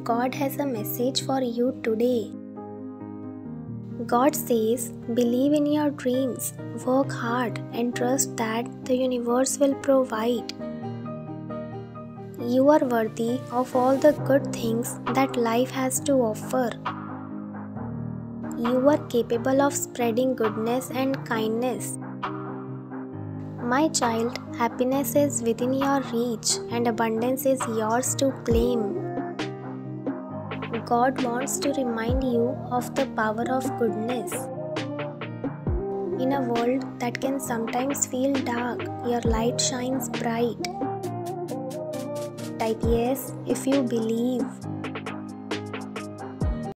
God has a message for you today. God says, believe in your dreams, work hard, and trust that the universe will provide. You are worthy of all the good things that life has to offer. You are capable of spreading goodness and kindness. My child, happiness is within your reach and abundance is yours to claim. God wants to remind you of the power of goodness. In a world that can sometimes feel dark, your light shines bright. Type yes if you believe.